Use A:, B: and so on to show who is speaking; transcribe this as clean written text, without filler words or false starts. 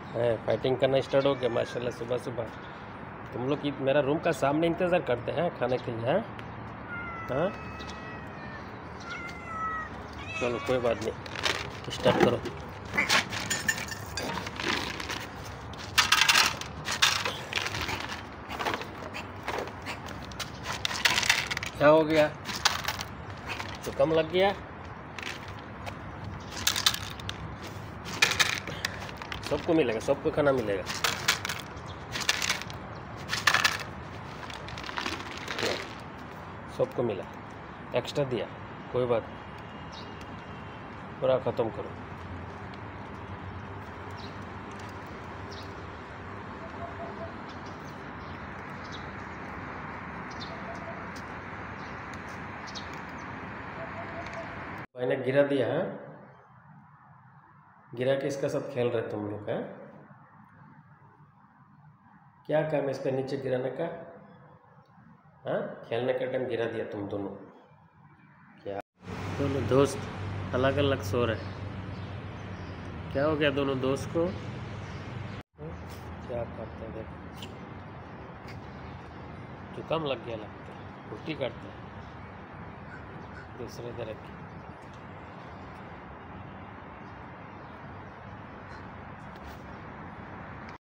A: है। फाइटिंग करना स्टार्ट हो गया माशाल्लाह। सुबह सुबह तुम लोग मेरा रूम का सामने इंतज़ार करते हैं खाने के लिए, हैं? हाँ चलो कोई बात नहीं, स्टार्ट करो। क्या हो गया? जुकाम लग गया? सबको मिलेगा, सबको खाना मिलेगा। सबको मिला, एक्स्ट्रा दिया, कोई बात नहीं, पूरा ख़त्म करो। भाई ने गिरा दिया है, गिरा के इसका सब खेल रहे तुम लोग हैं। क्या काम है इसका नीचे गिराने का? हाँ, खेलने का टाइम गिरा दिया तुम दोनों। क्या दोनों दोस्त अलग अलग सो रहे? क्या हो गया दोनों दोस्त को? क्या करते हैं देखो, जुकाम लग गया लगता है, उल्टी करते हैं दूसरे तरह की।